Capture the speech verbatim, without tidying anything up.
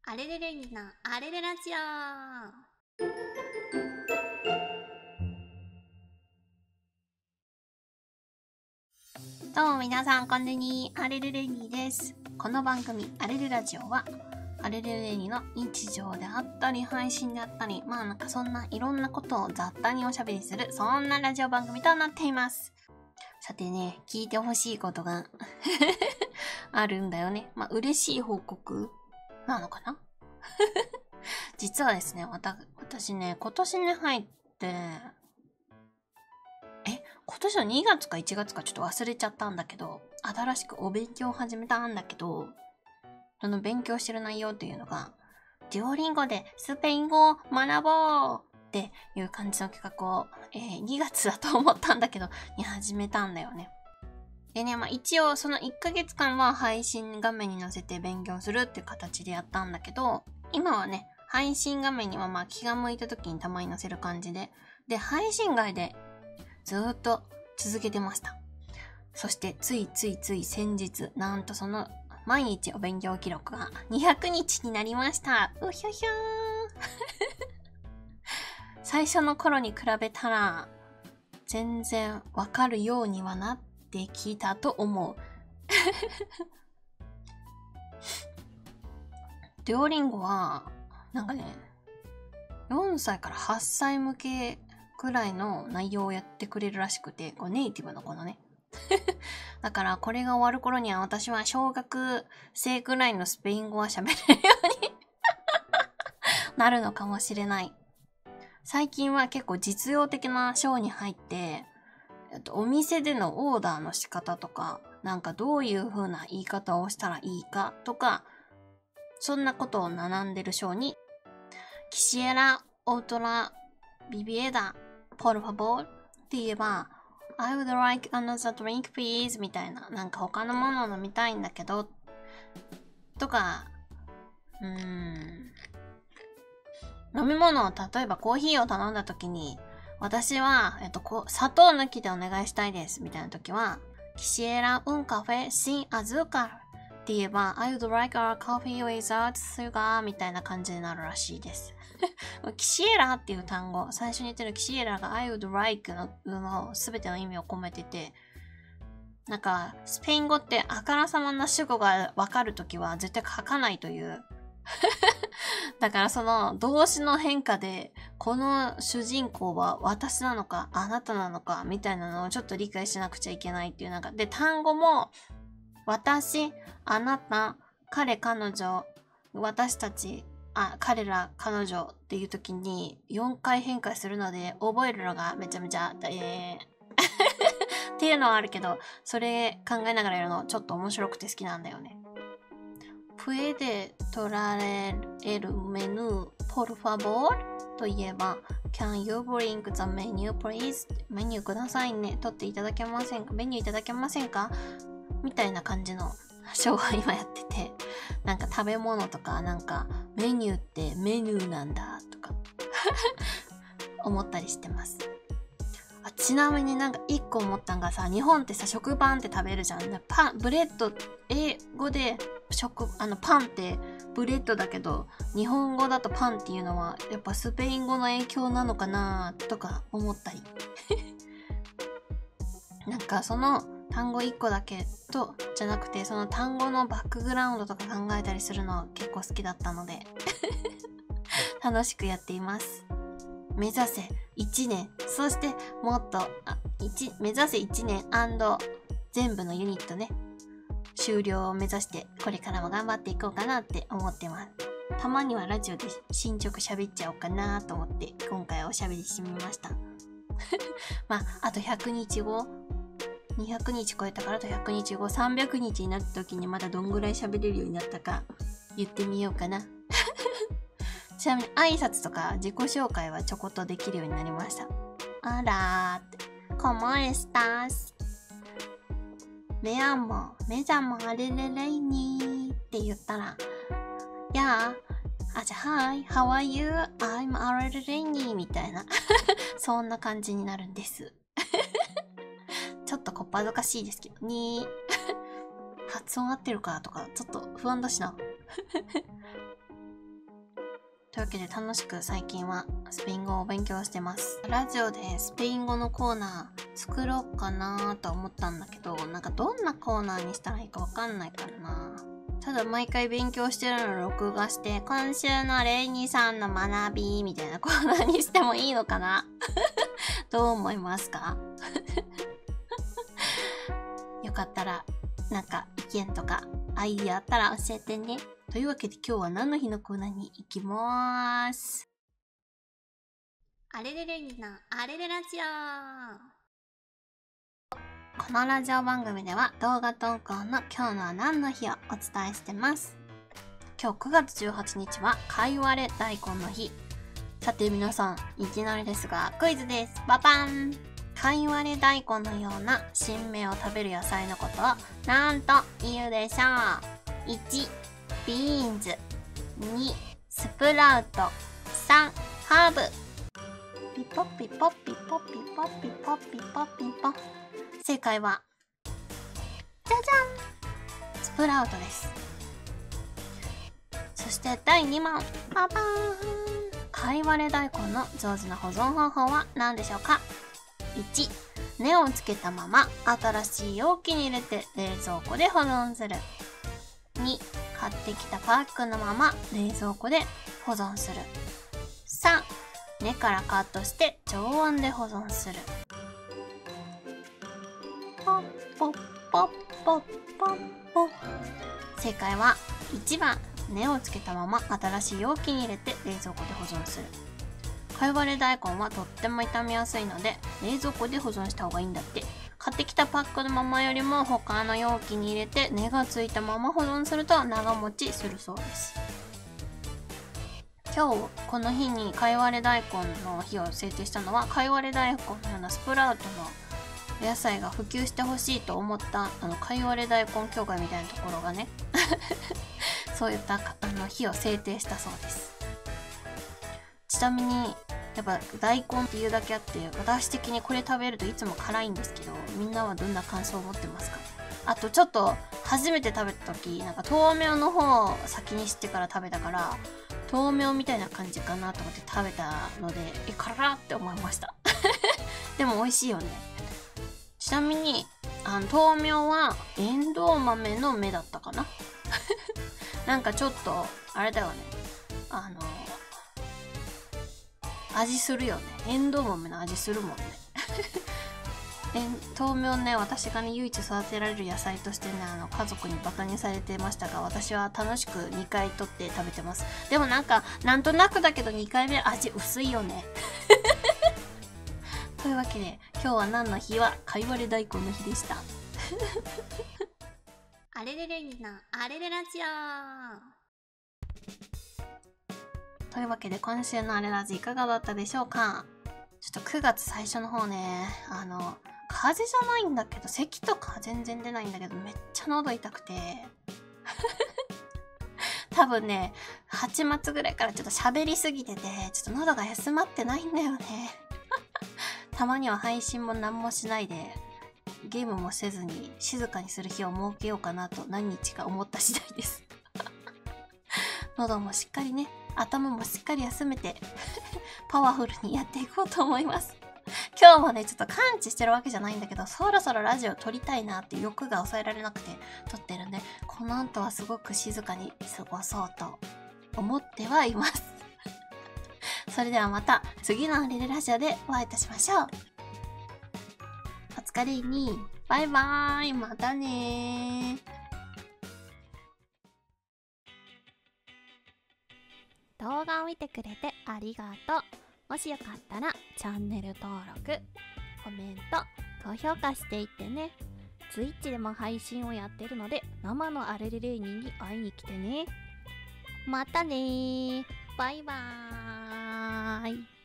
アレレレギのアレレラジオ。どうも皆さんこんにちは、アレレレギです。この番組アレレラジオはアレレレギの日常であったり配信であったり、まあなんかそんないろんなことを雑多におしゃべりする、そんなラジオ番組となっています。さてね、聞いてほしいことがあるんだよね。まあ嬉しい報告なのかな実はですね、わた、私ね、今年に入って、え、今年のにがつかいちがつかちょっと忘れちゃったんだけど、新しくお勉強を始めたんだけど、その勉強してる内容っていうのが、デュオリンゴでスペイン語を学ぼうっていう感じの企画を、えー、にがつだと思ったんだけど、に始めたんだよね。でね、まあ一応そのいっかげつかんは配信画面に載せて勉強するっていう形でやったんだけど、今はね、配信画面にはまあ気が向いた時にたまに載せる感じで、で、配信外でずーっと続けてました。そしてついついつい先日、なんとその毎日お勉強記録がにひゃくにちになりました。うひょひょー最初の頃に比べたら全然わかるようにはなってきたと思う。デュオリンゴはなんかね、よんさいからはっさい向けくらいの内容をやってくれるらしくて、こうネイティブの子のね。だからこれが終わる頃には私は小学生くらいのスペイン語は喋れるようになるのかもしれない。最近は結構実用的な章に入って、お店でのオーダーの仕方とか、なんかどういう風な言い方をしたらいいかとか、そんなことを学んでる章に、Quisiera otra bebida, por favor って言えば、I would like another drink please みたいな、なんか他のものを飲みたいんだけど、とか、うーん、飲み物を例えばコーヒーを頼んだ時に、私は、えっと、こう砂糖抜きでお願いしたいですみたいな時は、Quisiera un café sin azúcarって言えば、I would like a coffee without sugar みたいな感じになるらしいです。キシエラっていう単語、最初に言ってるキシエラが I would like のの全ての意味を込めてて、なんか、スペイン語ってあからさまな主語がわかるときは絶対書かないという。だからその動詞の変化で、この主人公は私なのか、あなたなのか、みたいなのをちょっと理解しなくちゃいけないっていうなんか、で、単語も、私、あなた、彼、彼女、私たち、あ、彼ら、彼女っていう時によんかい変化するので、覚えるのがめちゃめちゃ、えー、っていうのはあるけど、それ考えながらやるのちょっと面白くて好きなんだよね。Puede traer el menú, por favor? といえば、Can you bring the menu, please? メニューくださいね。取っていただけませんか？メニューいただけませんか？みたいな感じのショーを今やってて、なんか食べ物とか、なんかメニューってメニューなんだとか思ったりしてます。あ、ちなみになんか一個思ったんがさ、日本ってさ、食パンって食べるじゃん。パン、ブレッド、英語で食、あのパンってブレッドだけど、日本語だとパンっていうのはやっぱスペイン語の影響なのかなとか思ったり。なんかその単語一個だけとじゃなくて、その単語のバックグラウンドとか考えたりするの結構好きだったので楽しくやっています。目指せいちねん、そしてもっとあ目指せいちねん&全部のユニットね、終了を目指してこれからも頑張っていこうかなって思ってます。たまにはラジオで進捗喋っちゃおうかなと思って今回おしゃべりしてみましたまああとひゃくにちご、にひゃくにち超えたからあとひゃくにちご、さんびゃくにちになった時にまだどんぐらい喋れるようになったか言ってみようかなちなみに挨拶とか自己紹介はちょこっとできるようになりました。あらーって、¿Cómo estás? Me llamo, me llamo Areleleni って言ったら、Yeah, あ、じゃあ、Hi, how are you? I'm Areleleni みたいなそんな感じになるんですちょっとこっぱずかしいですけどね発音合ってるかとかちょっと不安だしなというわけで楽しく最近はスペイン語を勉強してます。ラジオでスペイン語のコーナー作ろうかなと思ったんだけど、なんかどんなコーナーにしたらいいかわかんないからな。ただ毎回勉強してるのを録画して、今週のレイニーさんの学びみたいなコーナーにしてもいいのかなどう思いますかよかったら、なんか意見とかアイディアあったら教えてね。というわけで今日は何の日のコーナーに行きまーす。あれれレイニーのあれれラジオ。このラジオ番組では動画投稿の今日のは何の日をお伝えしてます。今日くがつじゅうはちにちはかいわれ大根の日。さて皆さん、いきなりですがクイズです。ババン。かいわれ大根のような新芽を食べる野菜のことを何と言うでしょう。いち、ビーンズ。に、スプラウト。さん、ハーブ。ピポピポピポピポピポピポピポ。正解は、じゃじゃん！スプラウトです。そしてだいにもん。パパーン。かいわれ大根の上手な保存方法は何でしょうか？いち、根をつけたまま新しい容器に入れて冷蔵庫で保存する。に、買ってきたパックのまま冷蔵庫で保存する。さん、根からカットして常温で保存する。ポッポッポッポッポッポッ。正解はいちばん、根をつけたまま新しい容器に入れて冷蔵庫で保存する。かいわれ大根はとっても傷みやすいので冷蔵庫で保存した方がいいんだって。買ってきたパックのままよりも他の容器に入れて根がついたまま保存すると長持ちするそうです。今日この日にかいわれ大根の日を制定したのは、かいわれ大根のようなスプラウトの野菜が普及してほしいと思ったあのかいわれ大根協会みたいなところがねそういったあの日を制定したそうです。ちなみにやっぱ大根っていうだけあって、私的にこれ食べるといつも辛いんですけど、みんなはどんな感想を持ってますか？あとちょっと初めて食べた時、なんか豆苗の方を先に知ってから食べたから、豆苗みたいな感じかなと思って食べたので、え、辛って思いましたでも美味しいよね。ちなみにあの豆苗はエンドウ豆の芽だったかななんかちょっとあれだよね、あの味するよね。エンドウ豆の味するもんねえ豆苗ね、私がね唯一育てられる野菜としてね、あの家族にバカにされてましたが、私は楽しくにかい取って食べてます。でもなんかなんとなくだけどにかいめ味薄いよねというわけで今日は何の日はかいわれ大根の日でしたあれれレイニーのあれれラジオ。というわけで今週のあれラジいかがだったでしょうか。ちょっとくがつ最初の方ね、あの風邪じゃないんだけど、咳とか全然出ないんだけどめっちゃ喉痛くて多分ねはちがつぐらいからちょっと喋りすぎてて、ちょっと喉が休まってないんだよねたまには配信も何もしないでゲームもせずに静かにする日を設けようかなと何日か思った次第です喉もしっかりね、頭もしっかり休めてパワフルにやっていこうと思います。今日もねちょっと感知してるわけじゃないんだけど、そろそろラジオ撮りたいなっていう欲が抑えられなくて撮ってるんで、この後はすごく静かに過ごそうと思ってはいますそれではまた次のあれれラジオでお会いいたしましょう。お疲れにバイバーイ、またねー。 動画を見てくれてありがとう。もしよかったらチャンネル登録、コメント、高評価していってね。ツイッチでも配信をやってるので、生のあれれレイニーに会いに来てね。またねー。バイバーイ。